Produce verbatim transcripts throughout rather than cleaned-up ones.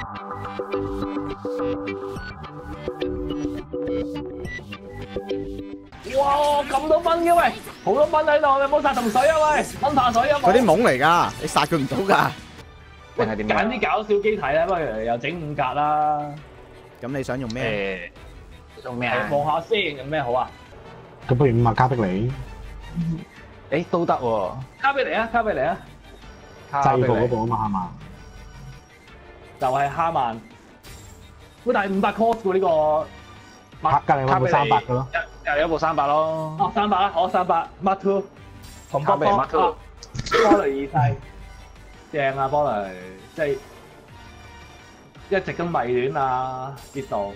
哇！咁多分嘅喂，好多分喺度，你唔好殺同水啊喂，分下水啊！ 佢啲懵嚟㗎，你殺佢唔到㗎。 定係點？揀啲搞笑機體啦，不如又整五格啦。 咁你想用咩？ 誒，用咩啊？望下先，有咩好啊？ 咁不如五啊卡碧尼。 誒，都得喎。卡碧尼啊，卡碧尼啊。 制服嗰部啊嘛，係嘛？ 就係哈曼。喂，但係五百 cost 喎呢個。 隔離嗰部三百嘅咯。 隔離有部三百咯。哦，三百啊，好三百 ，Mark Two。同波波 Mark Two。波雷二世。正啊，波雷，即係一直都迷戀啊，跌到。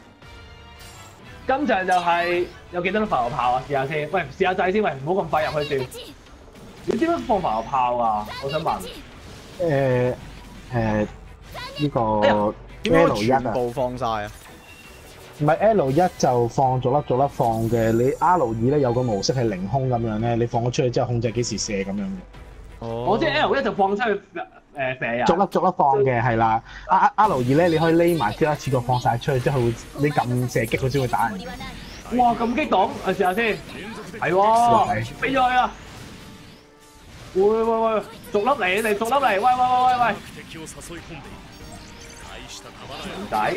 今場就係有幾多浮游炮啊？試下先，喂，試下掣先，喂，唔好咁快入去住。你點樣放浮游炮啊？我想問。 誒誒，呢個點解 L 一全啊？ 部放晒啊？ 唔係 L 一就放逐粒逐粒放嘅，你 R 二咧有個模式係凌空咁樣咧，你放咗出去之後控制幾時射咁樣嘅。 哦，我即係 L 一就放出去誒射人。 逐粒逐粒放嘅係啦 ，R R 二咧你可以匿埋之後一次過放晒出去，之後會你撳射擊佢先會打人。 哇！咁激動，我試下先。係喎，飛咗去啊！喂喂喂，逐粒嚟，你哋逐粒嚟，喂喂喂喂喂。文仔，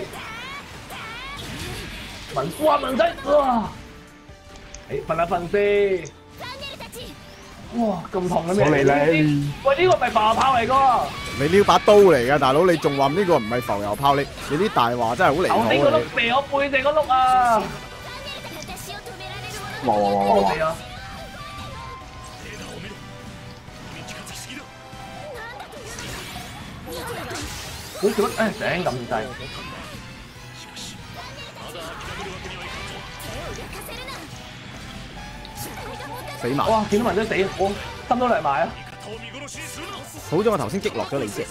文哇文仔，哇！誒，瞓一瞓先。哇，咁痛嘅咩？ 我嚟你！ 喂，呢個咪浮游炮嚟噶？ 你呢把刀嚟㗎，大佬，你仲話呢個唔係浮游炮？你你啲大話真係好離譜啊！ 你個碌避我背脊個碌啊！ 哇哇哇哇哇！ 好做乜？誒醒咁滯。 死埋！ 哇！見到文仔死，我心都涼埋啊！ 好彩我頭先擊落咗你啫。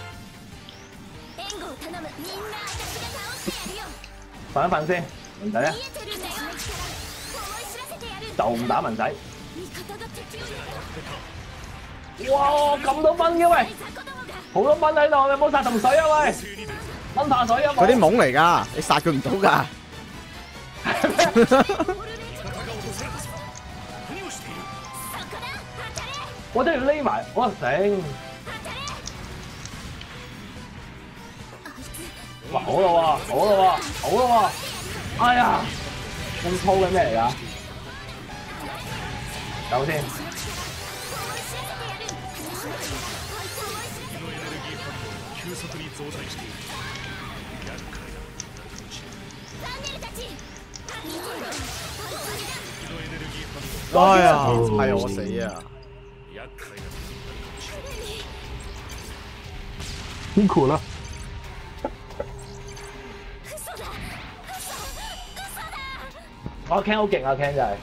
瞓一瞓先，文仔啊！就唔打文仔。哇！咁多分嘅喂，好多分喺度，你唔好殺同水啊喂！分下水啊！ 佢啲懵嚟㗎，你殺佢唔到㗎。我真係匿埋，我頂！哇，好啦喎，好啦喎，好啦喎！哎呀，咁粗嘅咩嚟㗎？走先。 哎呀，係我死啊！ 辛苦啦！ 我 Ken 好勁啊 ，Ken 就係，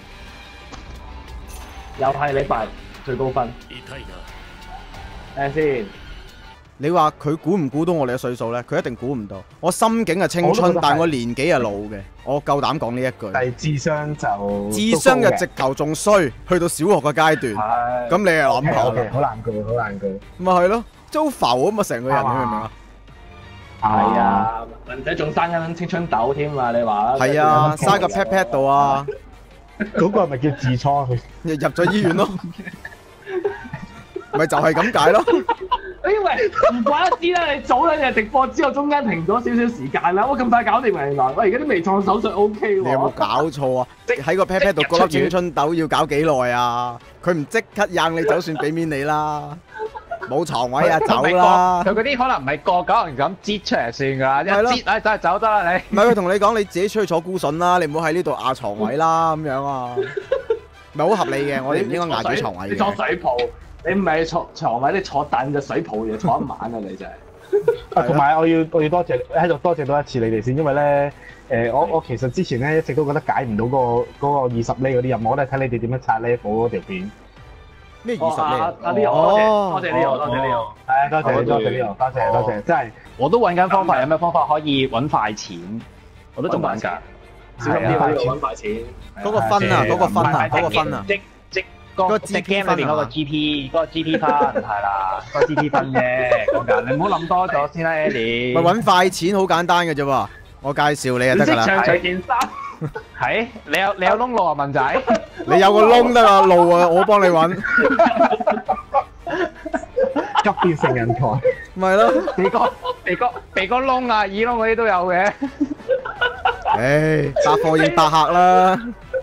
又係你敗最高分。睇下先。 你話佢估唔估到我哋嘅歲數咧？佢一定估唔到。我心境係青春，但係我年紀係老嘅。我夠膽講呢一句。 但係智商就智商嘅直頭仲衰，去到小學嘅階段。咁你又諗下？ 好難句，好難句。 咪係咯，即係好浮啊嘛，成個人你明唔明啊？ 係啊，文仔仲生緊青春痘添啊！你話啦。 係啊，生個 pat pat 度啊。 嗰個係咪叫痔瘡？佢入入咗醫院咯。咪就係咁解咯。 因為唔怪得知啦，你早兩日直播之後，中間停咗少少時間啦。我咁快搞掂原來，喂而家啲微創手術 O K 喎。 你有冇搞錯啊？即喺個 pat pat 度嗰粒青春痘要搞幾耐啊？佢唔即刻硬你走，算俾面你啦。冇床位啊，走啦！ 佢嗰啲可能唔係個九人咁擠出嚟算㗎啦，一擠啊走走得啦你。 唔係佢同你講，你自己出去坐孤筍啦，你唔好喺呢度壓床位啦咁樣啊。唔係好合理嘅，我哋唔應該壓住床位嘅。 你坐水泡。你唔係坐床位，你坐凳就水泡嘢坐一晚啊！你真係。 同埋我要我要多謝喺度多謝多一次你哋先，因為咧誒我我其實之前咧一直都覺得解唔到嗰個嗰個二十厘嗰啲任務，我都係睇你哋點樣刷 level 嗰條片。 咩二十厘？ 啊呢個多謝多謝呢個多謝呢個， 係多謝多謝呢個，多謝多謝，真係我都揾緊方法，有咩方法可以揾快錢？我都仲揾㗎。 小心啲，可以揾快錢。 嗰個分啊，嗰個分啊，嗰個分啊。 即即個隻 game 裏邊嗰個 G P 嗰個 G P 分係啦，個 G P 分啫咁㗎，你唔好諗多咗先啦 ，Eddie。 咪揾快錢好簡單嘅啫喎，我介紹你就得㗎啦。 唔識唱隨件衫。 係，你有你有窿路啊，文仔？ 你有個窿得啦，路啊，我幫你揾。 急變成人才。 咪咯， 鼻哥鼻哥鼻哥窿啊，耳窿嗰啲都有嘅。 唉，百貨應百客啦，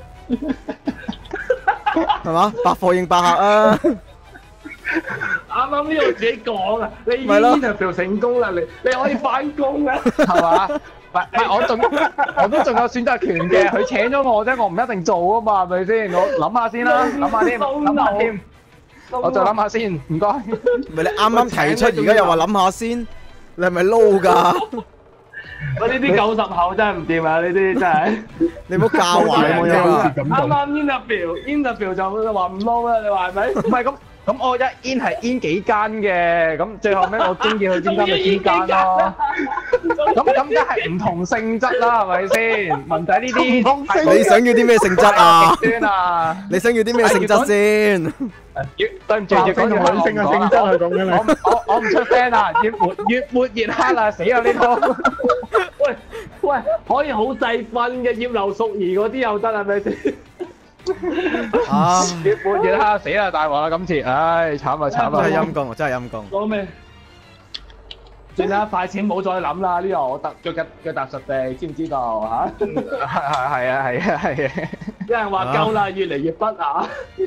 係嘛？百貨應百客啊！ 啱啱呢度自己講啊，你已經 interview 成功啦，你你可以翻工啦， 係嘛？唔係唔係，我仲我都仲有選擇權嘅，佢請咗我啫，我唔一定做啊嘛，係咪先？我諗下先啦，諗下添，諗下添，我再諗下先，唔該。 咪你啱啱提出，而家又話諗下先，你係咪撈㗎？ 我呢啲九十後真係唔掂啊！呢啲真係， 你唔好教壞我啊！ 啱啱 interview interview 就話唔撈啦，你話係咪？ 唔係咁。咁我一 in 係 in 幾間嘅，咁最後尾我中意去邊間咪邊間咯。咁咁梗係唔同性質啦，係咪先？文仔呢啲， 你想要啲咩性質啊？ 極端啊！ 你想要啲咩性質先？ 對唔住，要講女性嘅性質係咁嘅啦。我我我唔出聲啦，越抹越抹越黑啦，死啦呢套！ 喂喂，可以好細分嘅葉劉淑儀嗰啲又得係咪先？ 啊！ 越抹越黑，死啦大鑊啦今次，唉慘啊慘啊！ 真係陰公，真係陰公。 講咩？算啦，快錢唔好再諗啦，呢個我踏腳腳腳踏實地，知唔知道嚇？ 係係係啊係啊係啊！ 有人話夠啦，越嚟越不雅。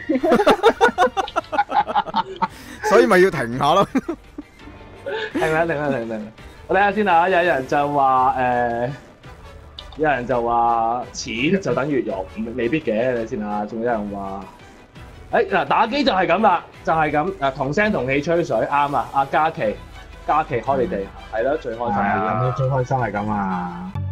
所以咪要停下咯。 停啦停啦停停！我睇下先啊，有人就話誒。有人就話錢就等於肉，未必嘅，你先啊。仲有人話，誒嗱打機就係咁啦，就係咁誒同聲同氣吹水，啱啊！阿嘉琪，嘉琪開你哋係咯，最開心嘅。 係啊，最開心係咁啊！